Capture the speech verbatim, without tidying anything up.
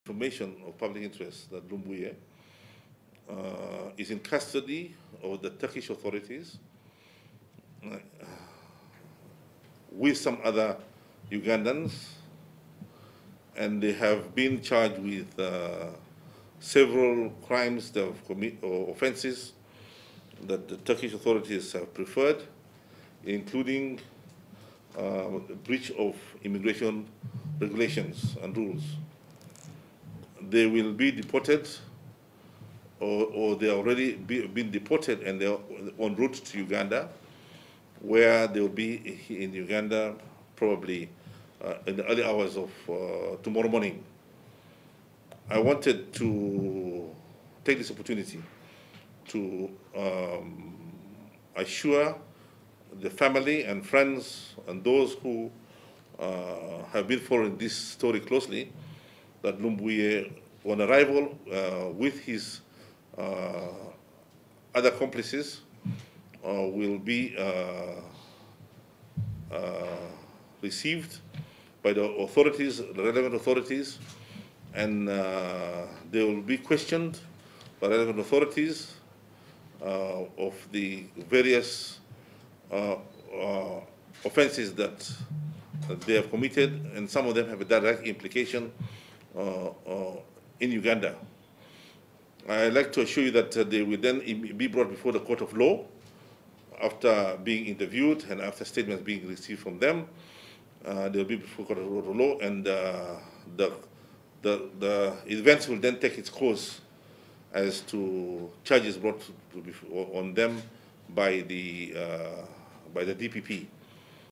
information of public interest that Lumbuye uh, is in custody of the Turkish authorities uh, with some other Ugandans, and they have been charged with uh, several crimes they have commit, or offenses that the Turkish authorities have preferred, including uh, breach of immigration regulations and rules. They will be deported, or, or they already be, been deported and they're en route to Uganda, where they will be in Uganda probably uh, in the early hours of uh, tomorrow morning. I wanted to take this opportunity to um, assure the family and friends and those who uh, have been following this story closely that Lumbuye, on arrival uh, with his uh, other accomplices, uh, will be uh, uh, received by the authorities, the relevant authorities, and uh, they will be questioned by relevant authorities uh, of the various uh, uh, offenses that, that they have committed, and some of them have a direct implication uh, uh, in Uganda. I'd like to assure you that uh, they will then be brought before the court of law after being interviewed and after statements being received from them. Uh, they'll be before the court of law, and uh, the, the, the events will then take its course as to charges brought to, to, on them by the, uh, by the D P P.